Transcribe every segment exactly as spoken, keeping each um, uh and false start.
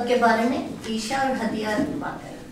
کے بارے میں عیشا اور ہدیہ بات کریں.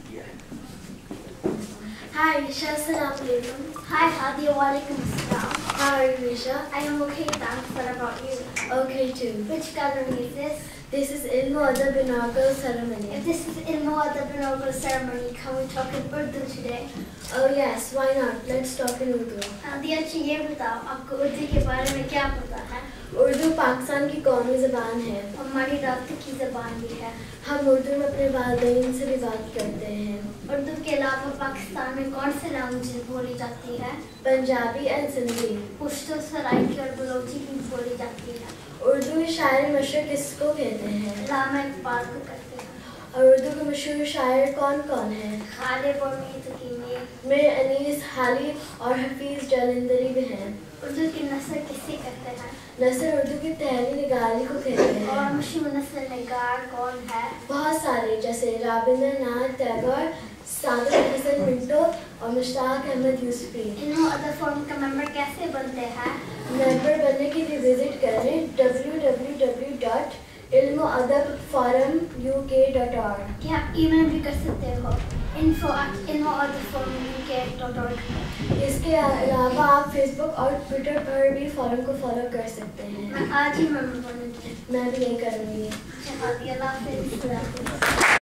Hi Isha, Assalamu alaikum. Hi Hadiya, walaikum assalam. How are you, Isha? I am okay, thanks. What about you? Okay too. Which gathering is this? This is Ilmu Adab inaugural ceremony. If this is Ilmu Adab inaugural ceremony, can we talk in Urdu today? Oh yes, why not? Let's talk in Urdu. Hadiya, اچھا یہ بتاؤ آپ کو اردو کے بارے میں کیا پتا ہے؟ اردو پاکستان کی قومی زبان ہے. ہماری رابطے کی زبان بھی ہے. ہم اردو میں اپنے والدین سے بھی بات کرتے ہیں. اردو کے علاوہ پاکستان میں کون سے لینگویج بولی جاتی ہے؟ پنجابی اینڈ سندھی. پشتو، سرائکی اور بلوچی بھی بولی جاتی ہے. اردو شاعر مشہور کس کو کہتے ہیں؟ علامہ اقبال کو کہتے ہیں. اور اردو کے مشہور شاعر کون کون ہیں؟ غالب اور میر تقی میر. میر انیس، حالی اور حفیظ جالندھری بھی ہیں. اردو کی نثر کسے کہتے ہیں؟ نثر اردو کی تحریر نگاری کو کہتے ہیں. اور مشہور نثر نگار کون ہے؟ بہت سارے، جیسے رابندر ناتھ ٹیگور، صادق حسن منٹو اور مشتاق احمد یوسفی. علم و ادب فورم کا ممبر کیسے بنتے ہیں؟ ممبر بننے کے لیے وزٹ کریں ڈبلیو ڈبلیو ڈبلیو ڈاٹ علم و ادب فورم یو کے ڈاٹ اور. کیا آپ ای میل بھی کر سکتے ہو؟ انفو ایٹ علم و ادب فورم یو کے ڈاٹ اور. اس کے علاوہ آپ فیس بک اور ٹویٹر پر بھی فورم کو فالو کر سکتے ہیں. میں آج ہی ممبر بنوں گی. میں بھی یہی کروں گی. اللہ حافظ.